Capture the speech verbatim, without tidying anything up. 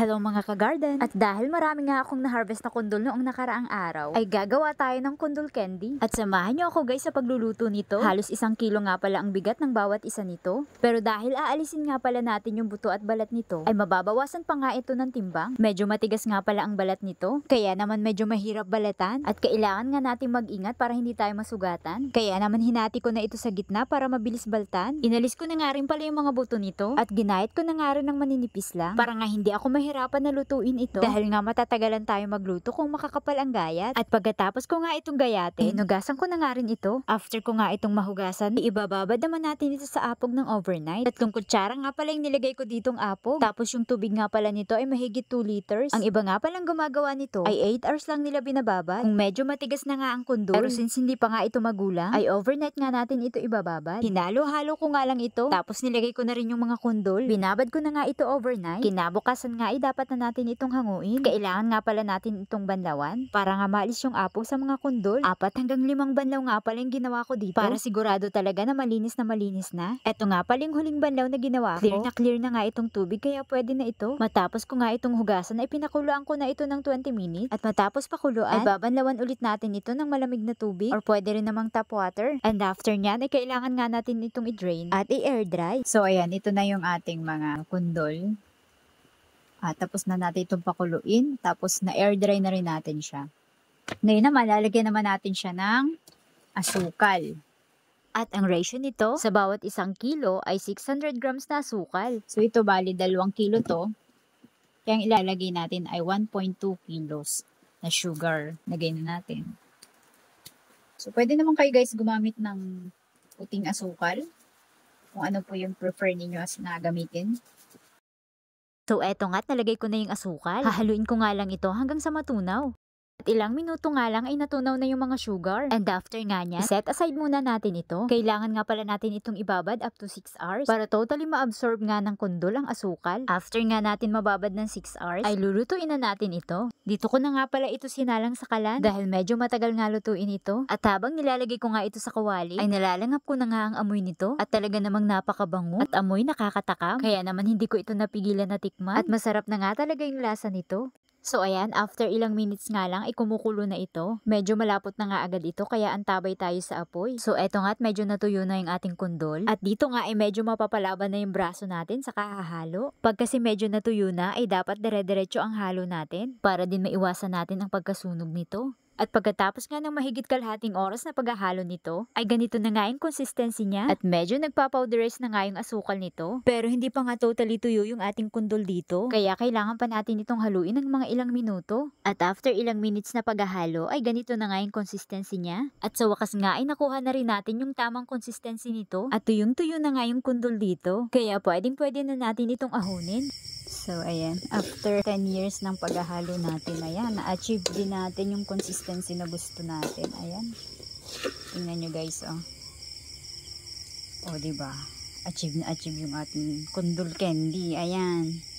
Hello mga ka-garden! At dahil marami nga akong na-harvest na kundol noong nakaraang araw, ay gagawa tayo ng kundol candy. At samahan nyo ako guys sa pagluluto nito. Halos isang kilo nga pala ang bigat ng bawat isa nito. Pero dahil aalisin nga pala natin yung buto at balat nito, ay mababawasan pa nga ito ng timbang. Medyo matigas nga pala ang balat nito, kaya naman medyo mahirap balatan. At kailangan nga natin mag-ingat para hindi tayo masugatan. Kaya naman hinati ko na ito sa gitna para mabilis baltan. Inalis ko na nga rin pala yung mga buto nito at ginayat ko na nga rin ng maninipis lang para nga hindi ako mahirapan na lutuin ito dahil nga matatagalan tayo magluto kung makakapal ang gayat. At pagkatapos ko nga itong gayatin, hinugasan ko na nga rin ito. After ko nga itong mahugasan, ibababad naman natin ito sa apog ng overnight. Tatlong kutsara nga pala yung nilagay ko ditong apog. Tapos yung tubig nga pala nito ay mahigit two liters. Ang iba nga palang gumagawa nito ay eight hours lang nila binababad. Kung medyo matigas na nga ang kundol, pero since hindi pa nga ito magulang, ay overnight nga natin ito ibababad. Hinalo-halo ko nga lang ito. Tapos nilagay ko na rin yung mga kundol. Binabad ko na nga ito overnight. Kinabukasan nga ay dapat na natin itong hanguin. Kailangan nga pala natin itong banlawan para nga maalis yung apog sa mga kundol. Apat hanggang limang banlaw nga pala yung ginawa ko dito para sigurado talaga na malinis na malinis na. Eto nga pala yung huling banlaw na ginawa ko. Clear na clear na nga itong tubig kaya pwede na ito. Matapos ko nga itong hugasan ay pinakuluan ko na ito ng twenty minutes. At matapos pakuluan ay babanlawan ulit natin ito ng malamig na tubig or pwede rin namang tap water. And after nyan ay kailangan nga natin itong i-drain at i-air dry. So ayan, ito na yung ating mga kundol. Ah, tapos na natin itong pakuluin. Tapos na air dry na rin natin siya. Ngayon naman, lalagyan naman natin siya ng asukal. At ang ratio nito sa bawat isang kilo ay six hundred grams na asukal. So ito bali dalawang kilo to. Kaya ang ilalagay natin ay one point two kilos na sugar. Lagay na natin. So pwede naman kayo guys gumamit ng puting asukal. Kung ano po yung prefer ninyo as na gamitin. So eto nga't nalagay ko na yung asukal. Hahaluin ko nga lang ito hanggang sa matunaw. At ilang minuto nga lang ay natunaw na yung mga sugar. And after nga niya, set aside muna natin ito. Kailangan nga pala natin itong ibabad up to six hours para totally ma-absorb nga ng kundol ang asukal. After nga natin mababad ng six hours, ay lulutuin na natin ito. Dito ko na nga pala ito sinalang sa kalan dahil medyo matagal nga lutuin ito. At habang nilalagay ko nga ito sa kawali, ay nalalangap ko na nga ang amoy nito. At talaga namang napakabango at amoy nakakatakam. Kaya naman hindi ko ito napigilan na tikman. At masarap na nga talaga yung lasa nito. So ayan, after ilang minutes nga lang ay kumukulo na ito. Medyo malapot na nga agad ito kaya antabay tayo sa apoy. So eto nga't medyo natuyo na yung ating kundol. At dito nga ay medyo mapapalaban na yung braso natin sa kahahalo. Pag kasi medyo natuyo na ay dapat dire-diretso ang halo natin para din maiwasan natin ang pagkasunog nito. At pagkatapos nga ng mahigit kalahating oras na paghahalo nito, ay ganito na nga yung consistency niya. At medyo nagpa-powderize na nga yung asukal nito. Pero hindi pa nga totally tuyo yung ating kundol dito. Kaya kailangan pa natin itong haluin ng mga ilang minuto. At after ilang minutes na paghahalo, ay ganito na nga yung consistency niya. At sa wakas nga ay nakuha na rin natin yung tamang consistency nito. At tuyong-tuyo na nga yung kundol dito. Kaya pwedeng pwede na natin itong ahunin. So, ayan. After ten years ng paghahalo natin, ayan, na-achieve din natin yung consistency na gusto natin. Ayan. Tingnan nyo guys, oh. Oh, diba? Achieve na achieve yung ating kundol candy. Ayan.